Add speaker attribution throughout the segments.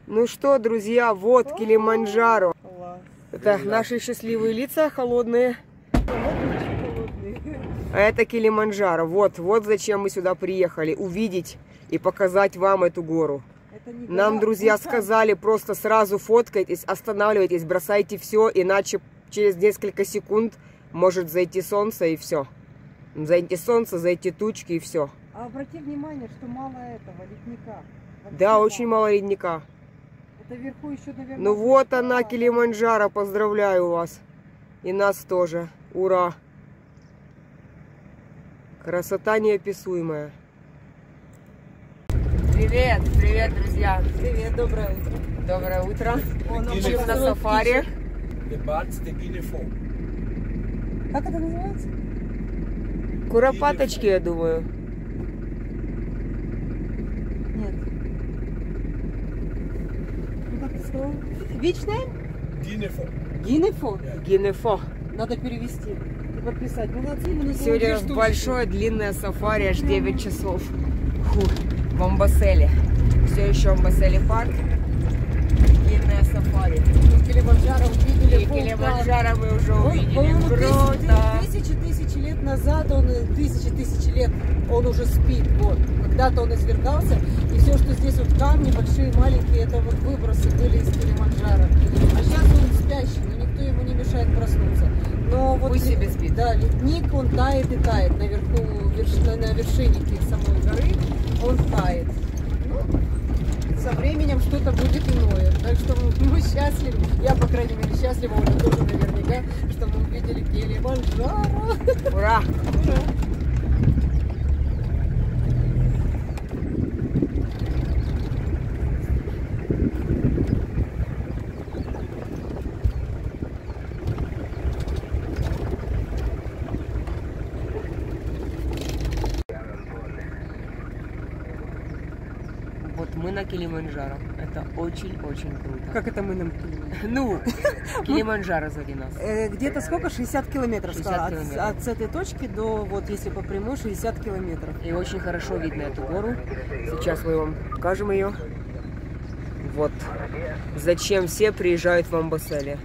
Speaker 1: Ну что, друзья, вот Килиманджаро.
Speaker 2: Класс.
Speaker 1: Это наши счастливые лица, холодные. А это Килиманджаро. Вот зачем мы сюда приехали. Увидеть и показать вам эту гору. Нам друзья сказали, просто сразу фоткайтесь, останавливайтесь, бросайте все, иначе через несколько секунд может зайти солнце и все. Зайти солнце, зайти тучки и все.
Speaker 2: А обрати внимание, что мало этого ледника.
Speaker 1: Да, очень мало ледника.
Speaker 2: Это вверху еще, наверное...
Speaker 1: Ну вот она, Килиманджаро, поздравляю вас. И нас тоже. Ура! Красота неописуемая. Привет, привет, друзья.
Speaker 2: Привет, доброе утро.
Speaker 1: Доброе утро. Идем на сафари.
Speaker 2: Как это называется?
Speaker 1: Куропаточки, я думаю.
Speaker 2: Нет. Ну как ты сказал? Вечная? Гинефо.
Speaker 1: Гинефо.
Speaker 2: Надо перевести и подписать. Молодцы, мы
Speaker 1: Сегодня большое длинное сафари, аж 9 часов. В Амбаселе. Все еще Амбаселе парк. Длинное сафари.
Speaker 2: Килиманджаро увидели.
Speaker 1: И Килиманджаро мы уже увидели.
Speaker 2: Круто. Тысячи лет назад, тысячи лет он уже спит. Вот. Когда-то он извергался, и все, что здесь вот камни, большие, маленькие, это вот выбросы были из Килиманджаро. А сейчас он спящий, но никто ему не мешает проснуться. Но вот
Speaker 1: пусть себе спит.
Speaker 2: Да, ледник, он тает и тает наверху, на вершине самой горы, он тает. Ну, со временем что-то будет иное. Так что мы счастливы, я, по крайней мере, счастлива уже тоже наверняка, что мы увидели Килиманджаро.
Speaker 1: Ура!
Speaker 2: Ура!
Speaker 1: Вот мы на Килиманджаро. Это очень-очень круто.
Speaker 2: Как это мы нам Килиманджаро?
Speaker 1: Ну, Килиманджаро сзади нас.
Speaker 2: Где-то сколько? 60 километров.
Speaker 1: 60 километров.
Speaker 2: От этой точки до, вот если по прямой, 60 километров.
Speaker 1: И очень хорошо видно эту гору. Сейчас мы вам покажем ее. Вот. Зачем все приезжают в Амбаселе.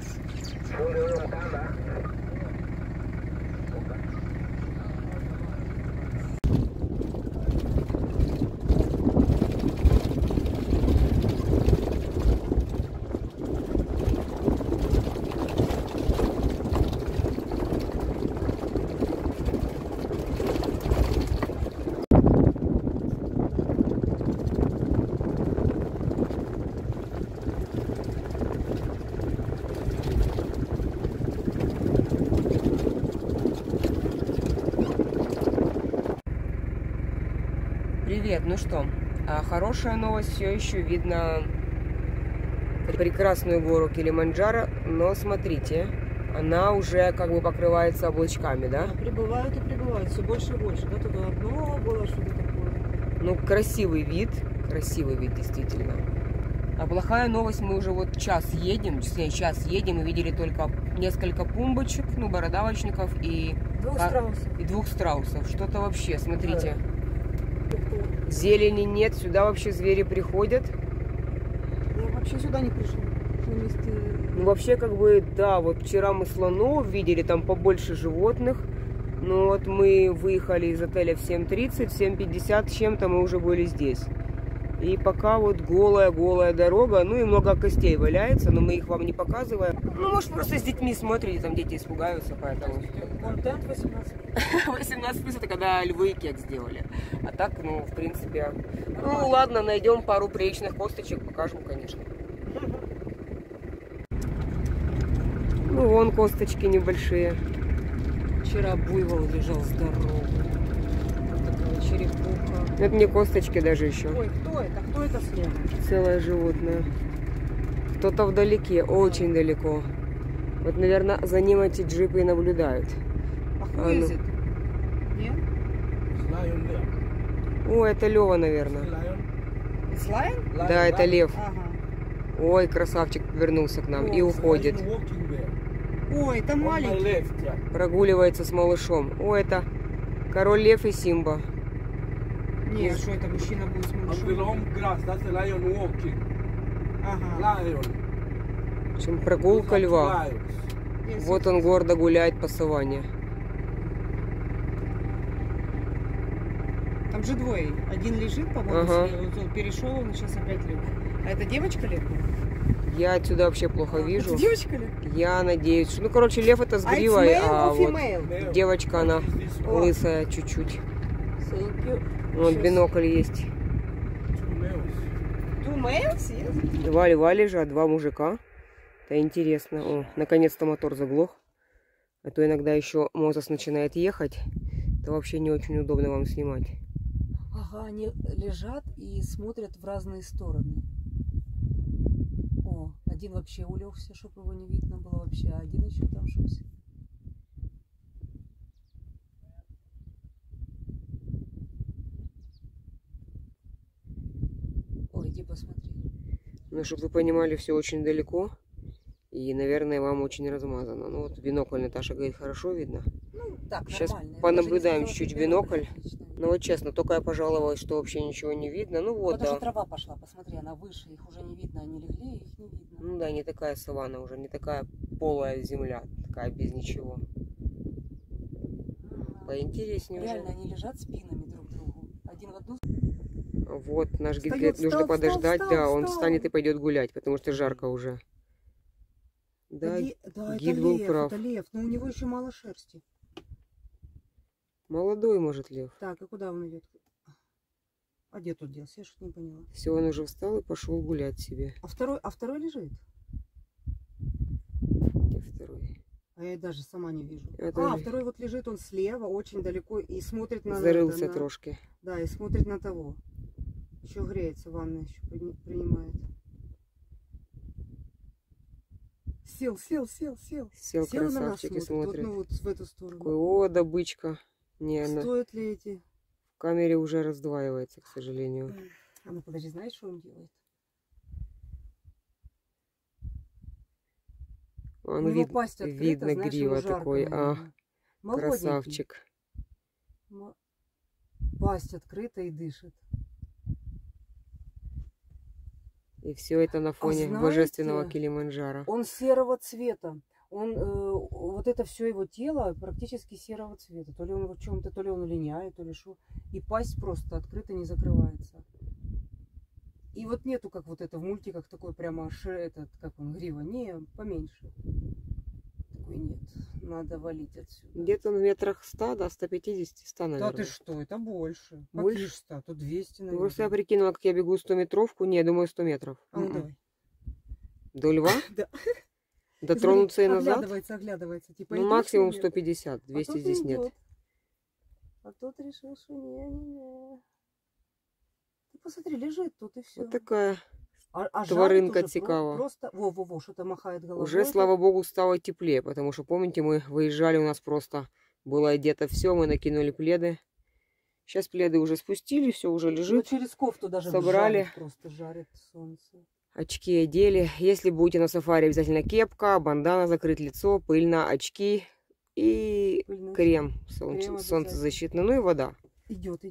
Speaker 1: Привет, ну что, хорошая новость, все еще видно прекрасную гору Килиманджаро, но смотрите, она уже как бы покрывается облачками, да?
Speaker 2: Прибывают и прибывают, все больше и больше, да, туда одно было что-то такое.
Speaker 1: Ну, красивый вид действительно. А плохая новость, мы уже вот час едем и видели только несколько пумбочек, ну, бородавочников и двух страусов. Что-то вообще, смотрите. Зелени нет, сюда вообще звери приходят.
Speaker 2: Я вообще сюда не пришла.
Speaker 1: Ну, вообще, как бы, да, вот вчера мы слонов видели, там побольше животных. Но вот мы выехали из отеля в 7:30, в 7:50 с чем-то мы уже были здесь. И пока вот голая дорога, ну и много костей валяется, но мы их вам не показываем. Ну, может, просто с детьми смотрите, там дети испугаются, поэтому...
Speaker 2: Контент 18.
Speaker 1: 18 это когда львы и кек сделали. А так, ну, в принципе... Ну, ладно, найдем пару приличных косточек, покажем, конечно. Ну, вон косточки небольшие.
Speaker 2: Вчера буйвол лежал здоровый. Такая черепуха.
Speaker 1: Это не косточки даже еще.
Speaker 2: Ой, кто это? Кто это слева?
Speaker 1: Целое животное. Кто-то вдалеке, очень далеко. Вот, наверное, за ним эти джипы и наблюдают.
Speaker 2: А
Speaker 1: ну.
Speaker 2: Нет?
Speaker 1: О, это Лева, наверное.
Speaker 2: Слайм?
Speaker 1: Да, это лев.
Speaker 2: Ага.
Speaker 1: Ой, красавчик вернулся к нам и уходит.
Speaker 2: Ой, это маленький.
Speaker 1: Прогуливается с малышом. О, это король лев и Симба.
Speaker 2: Нет, что это мужчина будет с малышом? Ага.
Speaker 1: В общем, прогулка льва. Вот он гордо гуляет по саванне.
Speaker 2: Там же двое. Один лежит, по-моему,
Speaker 1: Ага.
Speaker 2: вот он перешел, он сейчас опять лег. А это девочка лев?
Speaker 1: Я отсюда вообще плохо вижу.
Speaker 2: Это девочка лев?
Speaker 1: Я надеюсь, что... Ну, короче, лев это с гривой, а вот
Speaker 2: female?
Speaker 1: девочка, она
Speaker 2: О.
Speaker 1: лысая чуть-чуть.
Speaker 2: Thank you.
Speaker 1: Вот
Speaker 2: Щас.
Speaker 1: бинокль есть.
Speaker 2: Two males, yes?
Speaker 1: Два льва лежат, два мужика. Это интересно. О, наконец-то мотор заглох. А то иногда еще Мозес начинает ехать. Это вообще не очень удобно вам снимать.
Speaker 2: Ага, они лежат и смотрят в разные стороны. О, один вообще улегся, чтобы его не видно было вообще, а один еще там шусь. Ой, иди посмотри.
Speaker 1: Ну, чтобы вы понимали, все очень далеко. И, наверное, вам очень размазано. Ну, вот бинокль, Наташа говорит, хорошо видно.
Speaker 2: Ну, так,
Speaker 1: Сейчас
Speaker 2: нормально. Я
Speaker 1: понаблюдаем
Speaker 2: даже не
Speaker 1: чуть-чуть
Speaker 2: сказала,
Speaker 1: бинокль.
Speaker 2: что отлично.
Speaker 1: Ну, вот честно, только я пожаловалась, что вообще ничего не видно. Ну, вот,
Speaker 2: Потому
Speaker 1: да.
Speaker 2: что трава пошла, посмотри, она выше, их уже не видно, они легли, их не видно.
Speaker 1: Ну, да, не такая саванна уже, не такая полая земля, такая без ничего.
Speaker 2: Ага.
Speaker 1: Поинтереснее уже.
Speaker 2: Реально, они лежат спинами друг к другу. Один в одну.
Speaker 1: Вот, наш гид
Speaker 2: Встает,
Speaker 1: говорит, нужно
Speaker 2: встал,
Speaker 1: подождать,
Speaker 2: встал,
Speaker 1: да, он
Speaker 2: встал.
Speaker 1: встанет и пойдет гулять, потому что жарко уже. Да,
Speaker 2: Да,
Speaker 1: гид
Speaker 2: это
Speaker 1: был
Speaker 2: лев,
Speaker 1: прав.
Speaker 2: это лев, но у него еще мало шерсти.
Speaker 1: молодой, может, лев.
Speaker 2: Так, а куда он идет? А где тут делся? Я что-то не поняла.
Speaker 1: Все, он уже встал и пошел гулять себе.
Speaker 2: А второй лежит?
Speaker 1: Где второй?
Speaker 2: А я даже сама не вижу.
Speaker 1: Я тоже.
Speaker 2: Второй вот лежит, он слева, очень далеко, и смотрит на...
Speaker 1: Зарылся
Speaker 2: на-
Speaker 1: трошки.
Speaker 2: Да, и смотрит на того. Еще греется, ванна еще принимает. Сел.
Speaker 1: Сел
Speaker 2: Сел и на нас
Speaker 1: красавчик и
Speaker 2: смотрит. Вот,
Speaker 1: смотрит.
Speaker 2: ну, вот в эту сторону.
Speaker 1: Такой, о, добычка. Не, она
Speaker 2: Стоят ли эти?
Speaker 1: в камере уже раздваивается, к сожалению.
Speaker 2: А ну подожди, знаешь, что он делает?
Speaker 1: Он
Speaker 2: У него пасть открыта,
Speaker 1: видно
Speaker 2: знаешь,
Speaker 1: грива
Speaker 2: ему жарко,
Speaker 1: такой.
Speaker 2: наверное. Молоденький.
Speaker 1: Красавчик.
Speaker 2: Пасть открыта и дышит.
Speaker 1: И все это на фоне
Speaker 2: знаете,
Speaker 1: божественного Килиманджаро.
Speaker 2: Он серого цвета. Он, вот это все его тело практически серого цвета. То ли он в чем-то, то ли он линяет, то ли что. И пасть просто открыта, не закрывается. И вот нету, как вот это в мультиках, такой прямо этот, как он, грива. Не, поменьше. Такой нет. Надо валить отсюда.
Speaker 1: Где-то в метрах 100, да, 150, 100, наверное.
Speaker 2: Да ты что, это больше.
Speaker 1: Больше?
Speaker 2: Какие 100? Тут 200,
Speaker 1: Ну,
Speaker 2: наверное.
Speaker 1: просто я прикинула, как я бегу 100-метровку. Не, думаю, 100 метров.
Speaker 2: А ну давай.
Speaker 1: До льва?
Speaker 2: Да.
Speaker 1: Дотронуться и назад?
Speaker 2: Оглядывается. Типа,
Speaker 1: Ну,
Speaker 2: идёшь
Speaker 1: максимум
Speaker 2: или нет?
Speaker 1: 150. 200 здесь нет.
Speaker 2: А тут решил, что не. Ты посмотри, лежит тут и все.
Speaker 1: Вот такая.
Speaker 2: А
Speaker 1: тваринка
Speaker 2: жарит уже
Speaker 1: цікава.
Speaker 2: Просто, во, что-то махает головой.
Speaker 1: Уже, слава богу, стало теплее, потому что, помните, мы выезжали, у нас просто было одето все, мы накинули пледы. Сейчас пледы уже спустили, все уже
Speaker 2: Ну,
Speaker 1: лежит.
Speaker 2: через кофту даже
Speaker 1: собрали.
Speaker 2: жарит, просто жарит солнце.
Speaker 1: Очки одели. Если будете на сафари, обязательно кепка, бандана, закрыть лицо, пыльно, очки и
Speaker 2: Пыльный.
Speaker 1: крем
Speaker 2: Крем
Speaker 1: солнцезащитный, ну и вода.
Speaker 2: Идет.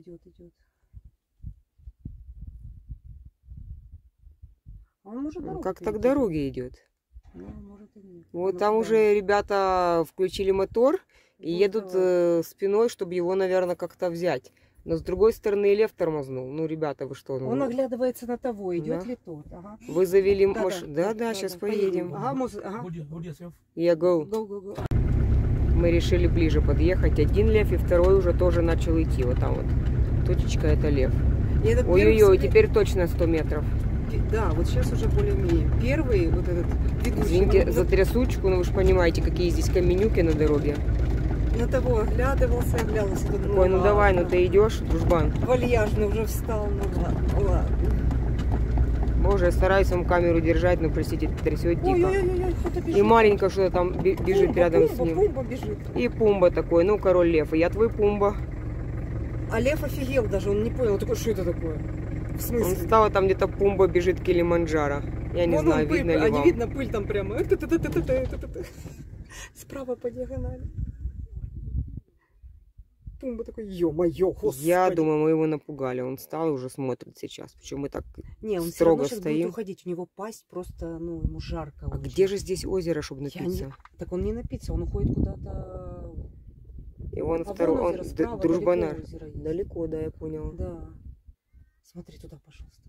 Speaker 2: А он может дорогу
Speaker 1: Как так
Speaker 2: перейти.
Speaker 1: дороги идет.
Speaker 2: Ну, может и нет.
Speaker 1: Вот
Speaker 2: Ну,
Speaker 1: там
Speaker 2: да.
Speaker 1: уже ребята включили мотор и
Speaker 2: Вот
Speaker 1: едут
Speaker 2: давай.
Speaker 1: спиной, чтобы его, наверное, как-то взять. Но с другой стороны лев тормознул. Ну, ребята, вы что?
Speaker 2: Он оглядывается на того, идет
Speaker 1: Да.
Speaker 2: ли тот. Ага.
Speaker 1: Вы завели
Speaker 2: Да,
Speaker 1: машину? Да, сейчас поедем.
Speaker 2: Ага, ага.
Speaker 1: Я go.
Speaker 2: Go.
Speaker 1: Мы решили ближе подъехать. Один лев и второй уже тоже начал идти. Вот там вот. Точечка это лев.
Speaker 2: И этот
Speaker 1: Ой-ой-ой,
Speaker 2: первый,
Speaker 1: теперь точно 100 метров.
Speaker 2: Да, вот сейчас уже более-менее. Первый, вот этот ведущий.
Speaker 1: Извините
Speaker 2: ну,
Speaker 1: за трясучку, но вы же понимаете, какие здесь каменюки на дороге.
Speaker 2: на того оглядывался. Тут,
Speaker 1: Ой, ну давай, ну ты идешь, дружбан.
Speaker 2: Вальяжно уже встал, ну ладно.
Speaker 1: Боже, я стараюсь вам камеру держать, но, простите, трясет дико.
Speaker 2: Ой, кто-то бежит.
Speaker 1: И маленько что-то там бежит
Speaker 2: Пумба,
Speaker 1: рядом
Speaker 2: Пумба,
Speaker 1: с ним.
Speaker 2: Пумба бежит.
Speaker 1: И Пумба такой, ну, король лев. И я твой Пумба.
Speaker 2: А лев офигел даже, он не понял, он такой, что это такое? В
Speaker 1: Он
Speaker 2: смысле?
Speaker 1: встал, а там где-то Пумба бежит к Килиманджаро. Я не
Speaker 2: Вон
Speaker 1: знаю,
Speaker 2: он, пыль,
Speaker 1: видно ли
Speaker 2: а не
Speaker 1: вам.
Speaker 2: видно пыль там прямо. Справа по диагонали. Пумба такой, ё-моё, господи.
Speaker 1: Я думаю, мы его напугали. Он встал и уже смотрит сейчас. Причем мы так
Speaker 2: Не, он
Speaker 1: строго
Speaker 2: сейчас будет
Speaker 1: стоим.
Speaker 2: уходить. У него пасть просто, ну, ему жарко.
Speaker 1: А
Speaker 2: очень.
Speaker 1: где же здесь озеро, чтобы
Speaker 2: Я
Speaker 1: напиться?
Speaker 2: не... Так он не напится, он уходит куда-то...
Speaker 1: И он
Speaker 2: А
Speaker 1: второй,
Speaker 2: вон
Speaker 1: он
Speaker 2: озеро справа,
Speaker 1: дружбанар.
Speaker 2: далеко озеро есть.
Speaker 1: Далеко, да, я понял.
Speaker 2: Да. Смотри, туда, пожалуйста.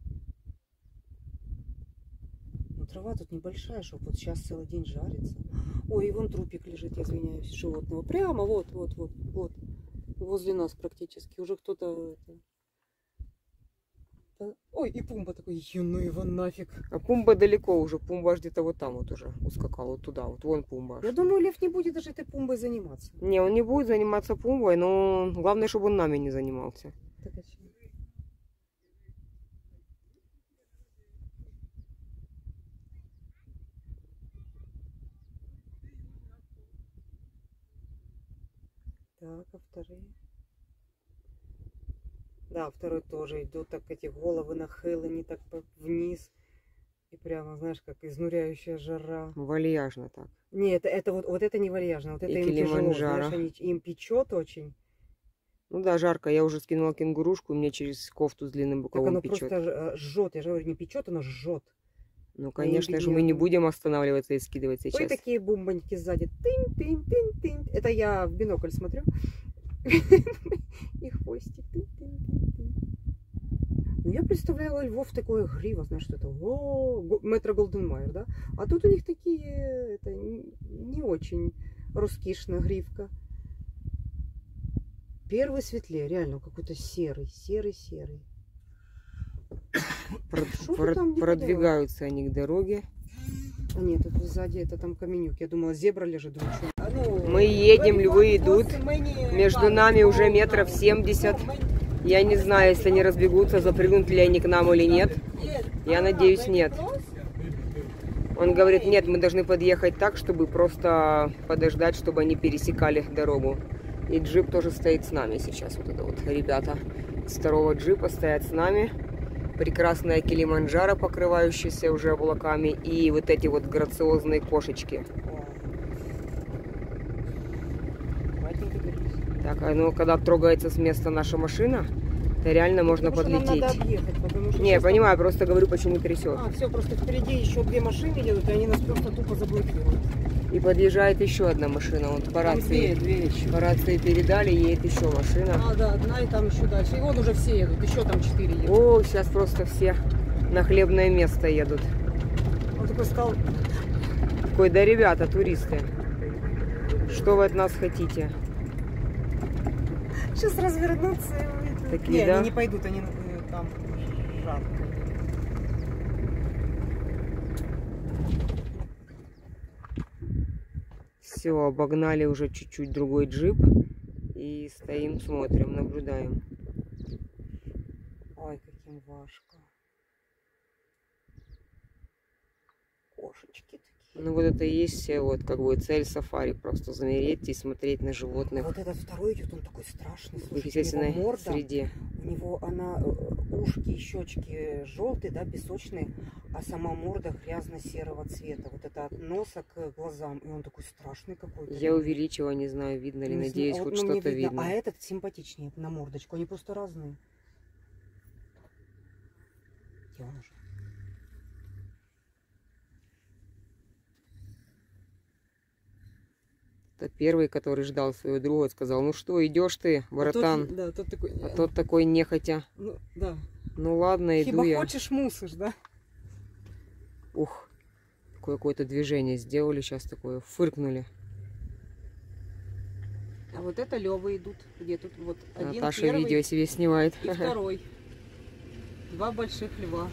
Speaker 2: Ну, трава тут небольшая, чтобы вот сейчас целый день жарится. Ой, и вон трупик лежит, я извиняюсь, животного. Прямо вот. Возле нас практически. Уже кто-то... Ой, и Пумба такой, ну его нафиг.
Speaker 1: А Пумба далеко уже. Пумба аж где-то вот там вот уже ускакал, вот туда. Вот вон Пумба.
Speaker 2: Я думаю, лев не будет даже этой Пумбой заниматься.
Speaker 1: Не, он не будет заниматься Пумбой, но главное, чтобы он нами не занимался.
Speaker 2: Так, а чё? Так, а вторые? Да, второй тоже идут так, эти головы нахилені так вниз. И прямо, знаешь, как изнуряющая жара.
Speaker 1: Вальяжно так.
Speaker 2: Нет, это вот это не вальяжно, вот это
Speaker 1: И
Speaker 2: им тяжело,
Speaker 1: Килиманджаро.
Speaker 2: знаешь, им печет очень.
Speaker 1: Ну да, жарко. Я уже скинула кенгурушку, и мне через кофту с длинным
Speaker 2: Так
Speaker 1: рукавом
Speaker 2: оно
Speaker 1: печет.
Speaker 2: просто жжет, я же говорю, не печет, оно жжет.
Speaker 1: Ну, конечно же, мы не будем останавливаться и скидывать сейчас.
Speaker 2: Ой, такие бумбоньки сзади. Тынь-тынь-тынь-тынь. Это я в бинокль смотрю. И хвостик. Ну, я представляла львов такое грива, знаешь, что это метро Голденмайер, да? А тут у них такие, это не очень роскошная гривка. Первый светлее, реально какой-то серый.
Speaker 1: Продвигаются они к дороге.
Speaker 2: А нет, это сзади, это там каменюк. Я думала, зебра лежит.
Speaker 1: Мы едем, львы идут. Между нами уже метров 70. Я не знаю, если они разбегутся, запрыгнут ли они к нам или нет. Я надеюсь, нет. Он говорит, нет, мы должны подъехать так, чтобы просто подождать, чтобы они пересекали дорогу. И джип тоже стоит с нами сейчас. Вот это вот ребята с второго джипа стоят с нами. Прекрасная Килиманджаро, покрывающаяся уже облаками. И вот эти вот грациозные кошечки. Так, а ну когда трогается с места наша машина, то реально можно подлететь.
Speaker 2: Нам надо объехать, потому что
Speaker 1: Не, я понимаю, просто говорю, почему трясет.
Speaker 2: А, все, просто впереди еще две машины едут, и они нас просто тупо заблокируют.
Speaker 1: И подъезжает еще одна машина. Вот по рации,
Speaker 2: Две еще.
Speaker 1: по рации передали, едет еще машина.
Speaker 2: А, да, одна и там еще дальше. И вот уже все едут, еще там 4 едут.
Speaker 1: О, сейчас просто все на хлебное место едут.
Speaker 2: Он такой стал...
Speaker 1: Такой, да, ребята, туристы, что вы от нас хотите?
Speaker 2: Сейчас развернутся и уйдут.
Speaker 1: Такие,
Speaker 2: не,
Speaker 1: да?
Speaker 2: они не пойдут, они там жарко.
Speaker 1: Все, обогнали уже чуть-чуть другой джип. И стоим, смотрим, наблюдаем.
Speaker 2: Ой, каким важко. Кошечки такие.
Speaker 1: Ну вот это и есть все вот как бы цель сафари. Просто замереть и смотреть на животных.
Speaker 2: Вот этот второй идет, он такой страшный.
Speaker 1: В
Speaker 2: Слушайте,
Speaker 1: естественной
Speaker 2: у него морда,
Speaker 1: среде.
Speaker 2: у него она, ушки и щечки желтые, да, песочные, а сама морда грязно-серого цвета. Вот это от носа к глазам. И он такой страшный какой-то.
Speaker 1: Я увеличила, не знаю, видно ли,
Speaker 2: Не
Speaker 1: надеюсь,
Speaker 2: знаю,
Speaker 1: хоть
Speaker 2: вот, ну, мне
Speaker 1: что-то видно.
Speaker 2: А этот симпатичнее на мордочку. Они просто разные. Где он уже?
Speaker 1: Это первый, который ждал своего друга, сказал, ну что, идешь ты, братан?
Speaker 2: Тот такой...
Speaker 1: А тот такой нехотя.
Speaker 2: Ну, да.
Speaker 1: Ну ладно, иду
Speaker 2: Хиба
Speaker 1: я.
Speaker 2: хочешь, мусишь, да?
Speaker 1: Ух, какое-то движение сделали сейчас такое, фыркнули.
Speaker 2: А вот это лёвы идут. Где тут вот один
Speaker 1: Наташа
Speaker 2: первый
Speaker 1: видео себе снимает.
Speaker 2: и второй. Два больших льва.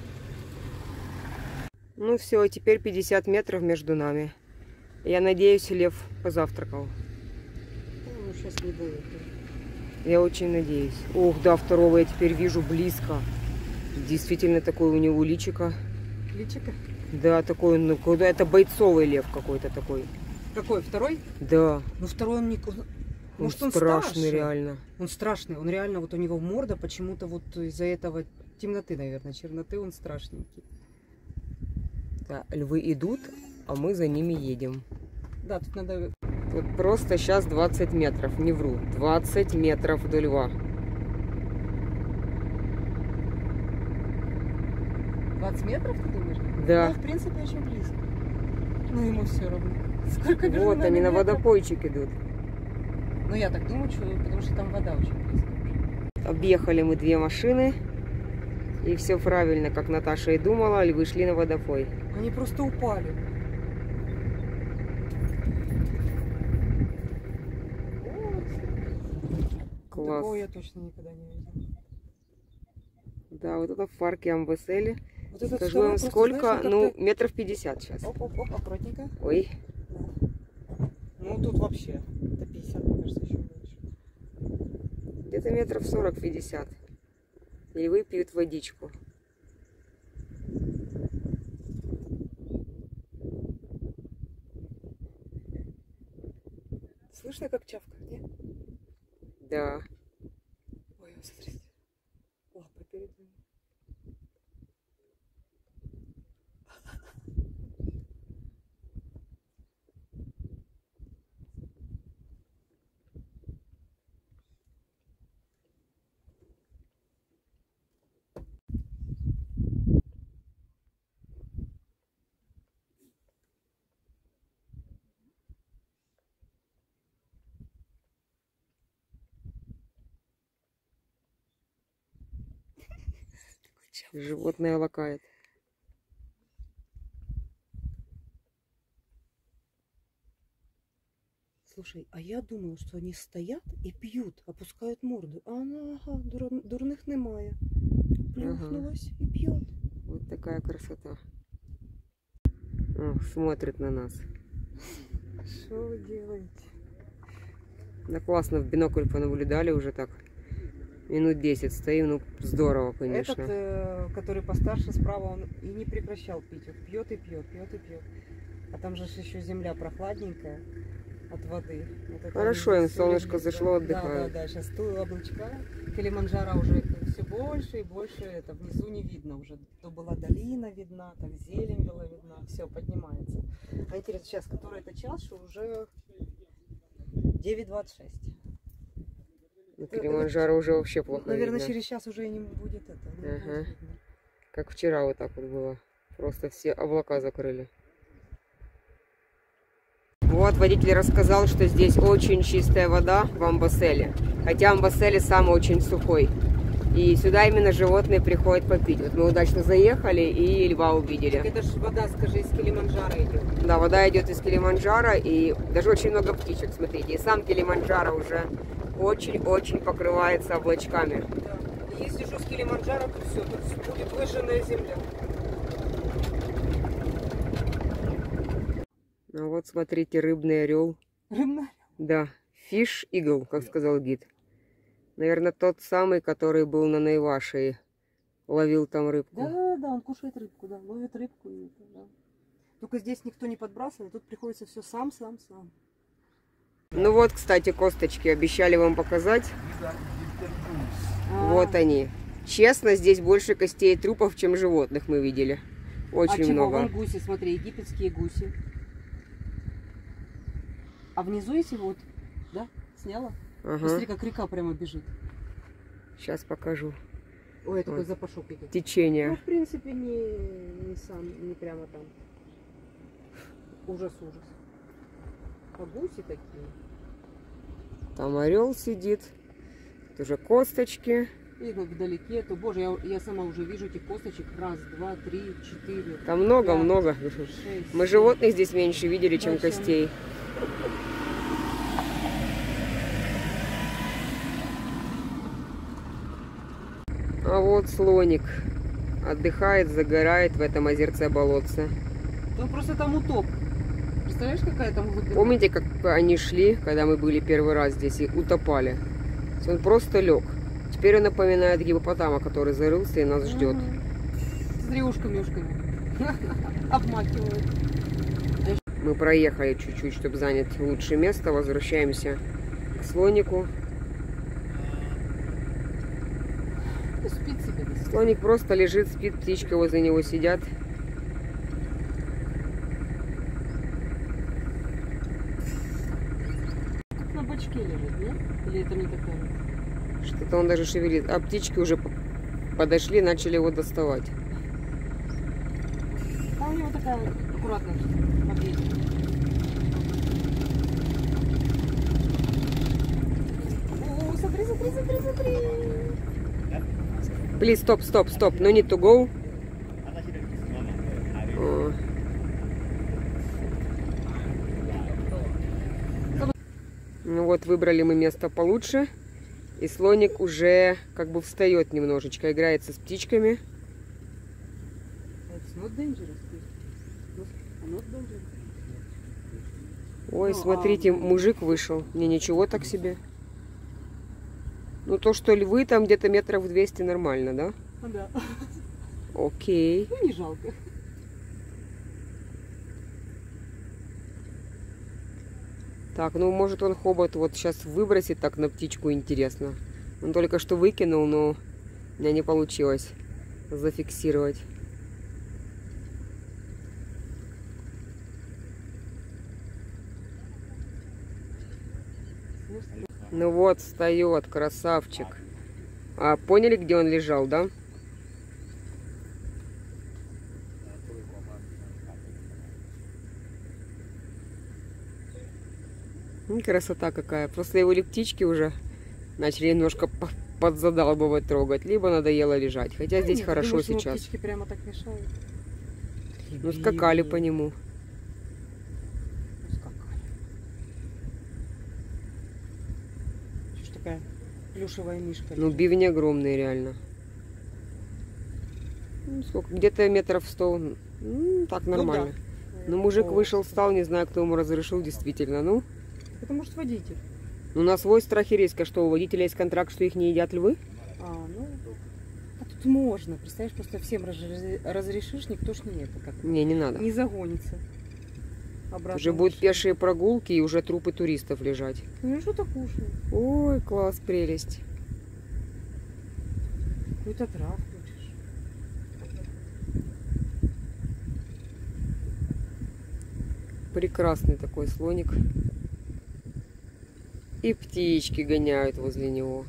Speaker 1: Ну все, теперь 50 метров между нами. Я надеюсь, лев позавтракал.
Speaker 2: Ну, сейчас не будет.
Speaker 1: Я очень надеюсь. Ох, да, второго я теперь вижу близко. Действительно, такой у него личико.
Speaker 2: Личико?
Speaker 1: Да, такой, ну, куда это бойцовый лев какой-то такой.
Speaker 2: Какой? Второй?
Speaker 1: Да.
Speaker 2: Ну, второй он не... Может, он
Speaker 1: страшный
Speaker 2: старше?
Speaker 1: реально.
Speaker 2: Он страшный. Он реально, вот у него морда почему-то вот из-за этого темноты, наверное, черноты, он страшненький.
Speaker 1: Да, львы идут, а мы за ними едем.
Speaker 2: Да, тут надо
Speaker 1: Тут просто сейчас 20 метров, не вру, 20 метров до льва.
Speaker 2: 20 метров, ты думаешь?
Speaker 1: Да.
Speaker 2: Ну, в принципе, очень близко. Ну, ему все равно. Сколько между
Speaker 1: Вот
Speaker 2: нами
Speaker 1: они на
Speaker 2: метров?
Speaker 1: водопойчик идут.
Speaker 2: Ну, я так думаю, что, потому что там вода очень близко.
Speaker 1: Объехали мы 2 машины. И все правильно, как Наташа и думала, львы шли на водопой.
Speaker 2: Они просто упали.
Speaker 1: Класс.
Speaker 2: Такого я точно никогда не видела.
Speaker 1: Да, вот это в парке Амбасели.
Speaker 2: Вот этот
Speaker 1: Скажу
Speaker 2: второй
Speaker 1: вам,
Speaker 2: просто,
Speaker 1: сколько,
Speaker 2: знаешь, он
Speaker 1: ну,
Speaker 2: как-то-
Speaker 1: метров 50 сейчас.
Speaker 2: Оп-оп-оп, аккуратненько.
Speaker 1: Ой,
Speaker 2: Ну, тут вообще. Это 50, мне кажется, еще меньше.
Speaker 1: где-то метров 40-50. И львы пьют водичку.
Speaker 2: Слышно, как чавкает, нет?
Speaker 1: Да.
Speaker 2: Ой, смотрите. Лапы перед ним.
Speaker 1: Животное лакает.
Speaker 2: Слушай, а я думала, что они стоят и пьют, опускают морду. А она, ага, дурных немає. Плюхнулась и пьет.
Speaker 1: Вот такая красота. Ох, смотрит на нас.
Speaker 2: Что вы делаете?
Speaker 1: Да классно, в бинокль понаблюдали уже так. Минут 10 стоим, ну здорово, конечно.
Speaker 2: Этот, который постарше справа, он и не прекращал пить. Вот пьет и пьет, пьет и пьет. А там же еще земля прохладненькая от воды. Вот это
Speaker 1: Хорошо,
Speaker 2: они
Speaker 1: им
Speaker 2: здесь
Speaker 1: солнышко
Speaker 2: улеглись,
Speaker 1: зашло,
Speaker 2: да.
Speaker 1: отдыхают.
Speaker 2: Да, сейчас тут облачка. Килиманджаро уже все больше и больше. Это внизу не видно уже. То была долина видна, так зелень была видна. Все поднимается. А интересно, сейчас, который это час, что уже 9:26.
Speaker 1: На Килиманджаро уже вообще плохо
Speaker 2: Наверное,
Speaker 1: видно.
Speaker 2: через час уже и не будет это. Не
Speaker 1: Ага.
Speaker 2: будет видно.
Speaker 1: Как вчера вот так вот было. Просто все облака закрыли. Вот водитель рассказал, что здесь очень чистая вода в Амбаселе. Хотя Амбасели сам очень сухой. И сюда именно животные приходят попить. Вот мы удачно заехали и льва увидели.
Speaker 2: Это же вода, скажи, из Килиманджаро идет.
Speaker 1: Да, вода идет из Килиманджаро, и даже очень много птичек, смотрите. И сам Килиманджаро уже очень-очень покрывается облачками.
Speaker 2: Да. И если же с Килиманджаро, то все, тут будет выжженная земля.
Speaker 1: Ну вот, смотрите, рыбный орел.
Speaker 2: Рыбная.
Speaker 1: Да, Fish Eagle, как сказал гид. Наверное, тот самый, который был на Наивашии. Ловил там рыбку.
Speaker 2: Да, он кушает рыбку, да, ловит рыбку. И, да. Только здесь никто не подбрасывает, тут приходится все сам.
Speaker 1: Ну вот, кстати, косточки обещали вам показать. Вот они. Честно, здесь больше костей и трупов, чем животных мы видели. Очень
Speaker 2: чего?
Speaker 1: много.
Speaker 2: Вон гуси, смотри, египетские гуси. А внизу есть вот, да, сняла?
Speaker 1: Ага.
Speaker 2: Посмотри, как река прямо бежит.
Speaker 1: Сейчас покажу.
Speaker 2: Ой, такой
Speaker 1: Вот.
Speaker 2: запашок идет. Ну,
Speaker 1: Течение.
Speaker 2: в принципе, не прямо там. Ужас. А гуси такие.
Speaker 1: Там орел сидит. Тут уже косточки.
Speaker 2: И как вдалеке, то, боже, я сама уже вижу этих косточек. 1, 2, 3, 4.
Speaker 1: Там много-много.
Speaker 2: 6.
Speaker 1: Мы животных здесь меньше видели, чем
Speaker 2: Да, чем-
Speaker 1: костей. А вот слоник отдыхает, загорает в этом озерце-болотце.
Speaker 2: Ну просто там утоп. Представляешь, какая там глубина?
Speaker 1: Помните, как они шли, когда мы были первый раз здесь, и утопали? То есть он просто лег. Теперь он напоминает гипопотама, который зарылся и нас ждет.
Speaker 2: С рюшками. Обмакивают.
Speaker 1: Мы проехали чуть-чуть, чтобы занять лучшее место. Возвращаемся к слонику.
Speaker 2: Ну, спит себе.
Speaker 1: Слоник просто лежит, спит, птичка возле него сидят.
Speaker 2: Или это не такая?
Speaker 1: Что-то он даже шевелит. А птички уже подошли, начали его доставать.
Speaker 2: А у него такая аккуратная. Смотрите. О, смотри, смотри, смотри, смотри.
Speaker 1: Please, stop, stop, stop. No need to go. Ну вот, выбрали мы место получше. И слоник уже как бы встает немножечко, играется с птичками. Ой, смотрите, мужик вышел. Не, ничего так себе. Ну то, что львы там где-то метров 200 нормально, да?
Speaker 2: Да.
Speaker 1: Окей.
Speaker 2: Ну не жалко.
Speaker 1: Так, ну может он хобот вот сейчас выбросит так на птичку, интересно. Он только что выкинул, но у меня не получилось зафиксировать. Ну вот, встает, красавчик. А поняли, где он лежал, да? Красота какая. Просто его ли птички уже начали немножко подзадалбывать, трогать. Либо надоело лежать. Хотя здесь хорошо
Speaker 2: думаешь,
Speaker 1: сейчас.
Speaker 2: птички прямо так мешают?
Speaker 1: Ну, скакали по нему.
Speaker 2: Скакали. Что ж такая плюшевая мишка?
Speaker 1: Ну, бивни огромные, реально. Ну, сколько? Где-то метров 100. Ну, так нормально.
Speaker 2: Ну, да.
Speaker 1: Ну, мужик вышел, встал, не знаю, кто ему разрешил, действительно. Ну,
Speaker 2: Это может водитель.
Speaker 1: у нас свой страх и риск. А что, у водителя есть контракт, что их не едят львы?
Speaker 2: А тут можно. Представляешь, просто всем разрешишь, никто ж не это как.
Speaker 1: Не надо.
Speaker 2: Не загонится. Обратно
Speaker 1: Уже будут пешие прогулки и уже трупы туристов лежать.
Speaker 2: Ну что-то кушает.
Speaker 1: Ой, класс, прелесть.
Speaker 2: Какую-то травку хочешь.
Speaker 1: Прекрасный такой слоник. И птички гоняют возле него.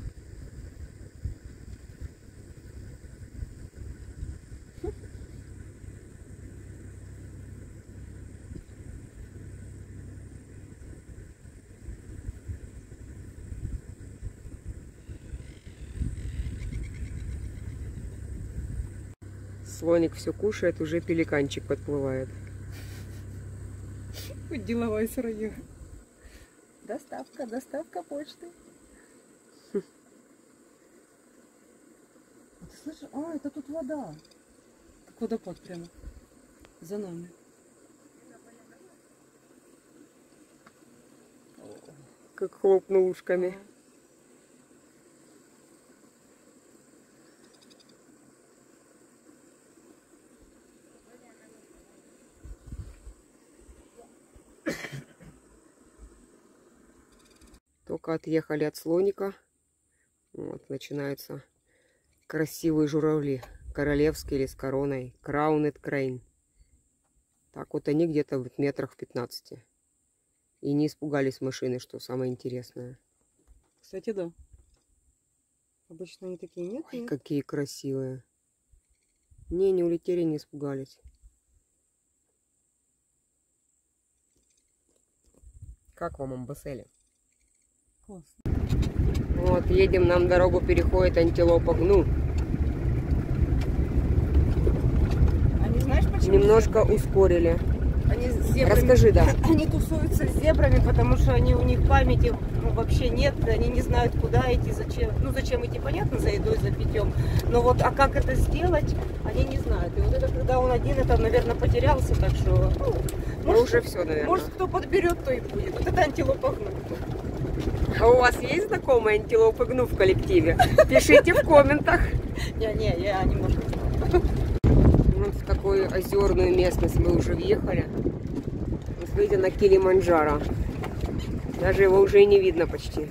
Speaker 1: Слоник все кушает, уже пеликанчик подплывает.
Speaker 2: Деловая сыроежка. Доставка почты. А ты слышишь? А, это тут вода. Как водопад прямо. За нами.
Speaker 1: Как хлопнул ушками. Только отъехали от слоника. Вот, начинаются красивые журавли. Королевские или с короной. Crowned Crane. Так вот они где-то в метрах 15. И не испугались машины, что самое интересное.
Speaker 2: Кстати, да. Обычно они такие нет.
Speaker 1: Ой, какие красивые. Не улетели, не испугались. Как вам Амбасели? Вот, едем, нам дорогу переходит антилопа гну.
Speaker 2: Они, знаешь, почему?
Speaker 1: Немножко ускорили.
Speaker 2: Они с зебрами,
Speaker 1: Расскажи, да.
Speaker 2: Они тусуются с зебрами, потому что у них памяти вообще нет, они не знают, куда идти, зачем. Ну, зачем идти, понятно, за едой, за питьем. Но вот, а как это сделать, они не знают. И вот это, когда он один, это, наверное, потерялся, так что...
Speaker 1: Ну, уже все, наверное.
Speaker 2: Может, кто подберет, то и будет. Вот это антилопа гну.
Speaker 1: А у вас есть знакомые антилопы гну в коллективе? Пишите в комментах.
Speaker 2: Не, я немножко знаю.
Speaker 1: Вот в такую озерную местность мы уже въехали. Вот смотрите, на Килиманджаро. Даже его уже и не видно почти.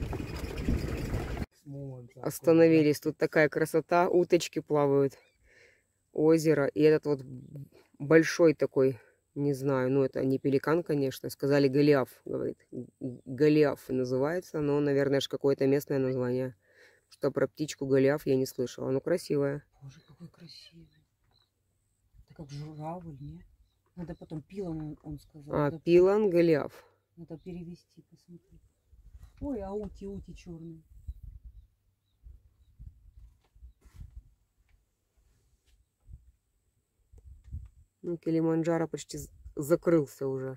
Speaker 1: Остановились. Тут такая красота. Уточки плавают. Озеро. И этот вот большой такой Не знаю, ну это не пеликан, конечно. Сказали голиаф, говорит. Голиаф называется, но, наверное, же какое-то местное название. Что про птичку голиаф я не слышала. Ну, красивая.
Speaker 2: Боже, какой красивый. Это как журавль, не? Надо потом пилан, он сказал.
Speaker 1: А, пилан голиаф.
Speaker 2: Надо перевести, посмотреть. Ой, а ути черный.
Speaker 1: Ну, Килиманджаро почти закрылся уже.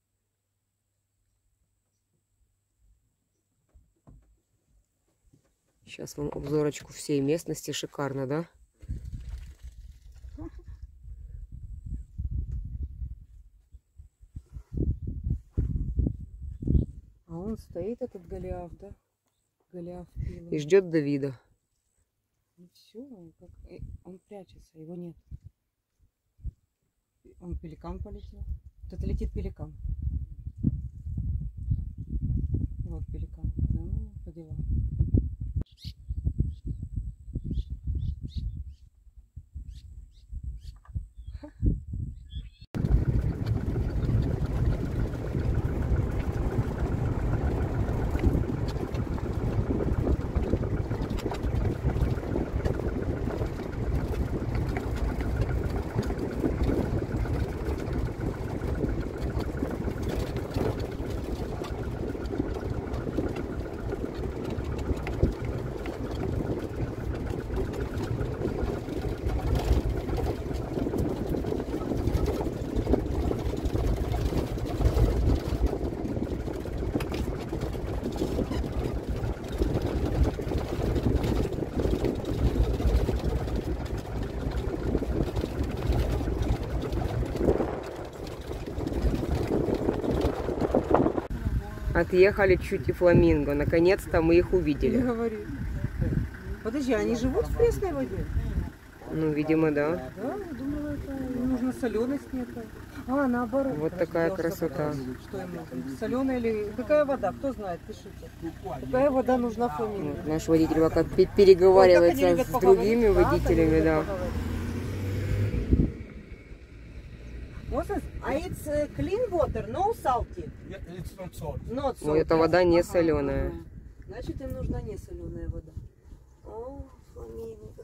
Speaker 1: Сейчас вам обзорочку всей местности. Шикарно, да?
Speaker 2: А он стоит, этот голиаф, да? Голиаф пилан.
Speaker 1: И ждет Давида.
Speaker 2: И все, он прячется, его нет. Он пеликан полетел. Вот это летит пеликан. Вот пеликан. Ну, по делам.
Speaker 1: Отъехали чуть и фламинго. Наконец-то мы их увидели.
Speaker 2: Говори. Подожди, они живут в пресной воде?
Speaker 1: Ну, видимо, да.
Speaker 2: Да, я думала, это им нужна соленость некая. А, наоборот.
Speaker 1: Вот такая красота.
Speaker 2: Что им нужно? Соленая или... Какая вода? Кто знает? Пишите. Какая вода нужна фламинго?
Speaker 1: Вот наш водитель пока переговаривается с другими водителями, да.
Speaker 2: Moses, it's clean water, no salty.
Speaker 3: Yeah, it's not salt.
Speaker 2: Not
Speaker 1: Ну,
Speaker 2: salty.
Speaker 1: эта вода не соленая.
Speaker 2: Значит, им нужна не соленая вода. О, фламинго.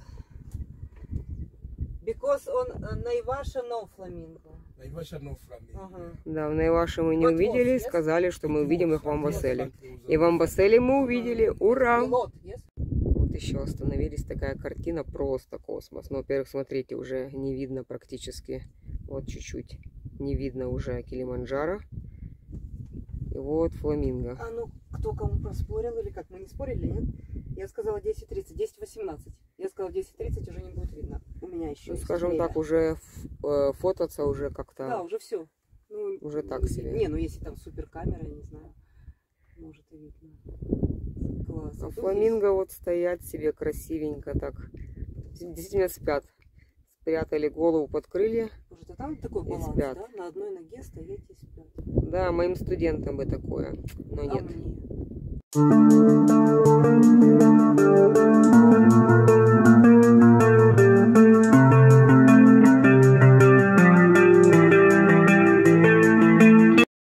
Speaker 2: Because on Наиваша no flamingo.
Speaker 3: Naivasha no flamingo.
Speaker 2: Ага.
Speaker 1: Да, в Наиваше мы не
Speaker 2: Вот
Speaker 1: увидели,
Speaker 2: вот, yes?
Speaker 1: сказали, что мы увидим их в Амбасселе. И в Амбасселе мы увидели. Ура!
Speaker 2: Пилот, yes?
Speaker 1: Вот еще остановились, такая картина, просто космос. Ну, во-первых, смотрите, уже не видно практически, вот чуть-чуть, не видно уже Килиманджаро. И вот фламинго.
Speaker 2: А ну, кто кому проспорил или как? Мы не спорили, нет? Я сказала 10:30, 10:18. Я сказала 10:30, уже не будет видно. У меня еще
Speaker 1: Ну,
Speaker 2: есть
Speaker 1: скажем
Speaker 2: время.
Speaker 1: так, уже фототься уже
Speaker 2: Да,
Speaker 1: как-то
Speaker 2: уже все. Ну,
Speaker 1: уже так себе.
Speaker 2: Не, ну если там супер камера, я не знаю. Может и видно. Класс.
Speaker 1: А
Speaker 2: тут
Speaker 1: фламинго вот стоят себе красивенько так. Действительно спят. Спрятали голову под крылья.
Speaker 2: есть, может, и там такой
Speaker 1: и
Speaker 2: баланс,
Speaker 1: спят.
Speaker 2: да? На одной ноге стоять и спят.
Speaker 1: Да, моим студентам бы такое, но
Speaker 2: А
Speaker 1: нет.
Speaker 2: мне?